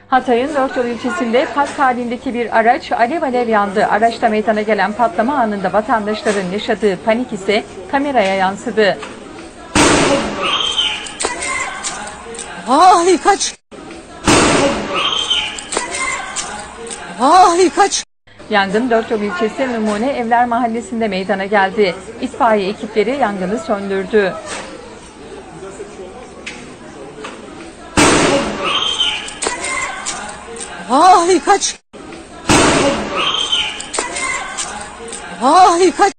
Hatay'ın Dörtyol ilçesinde park halindeki bir araç alev alev yandı. Araçta meydana gelen patlama anında vatandaşların yaşadığı panik ise kameraya yansıdı. Ay kaç! Ay kaç! Yangın Dörtyol ilçesi Numune Evler Mahallesi'nde meydana geldi. İtfaiye ekipleri yangını söndürdü. Ay kaç! Ay kaç!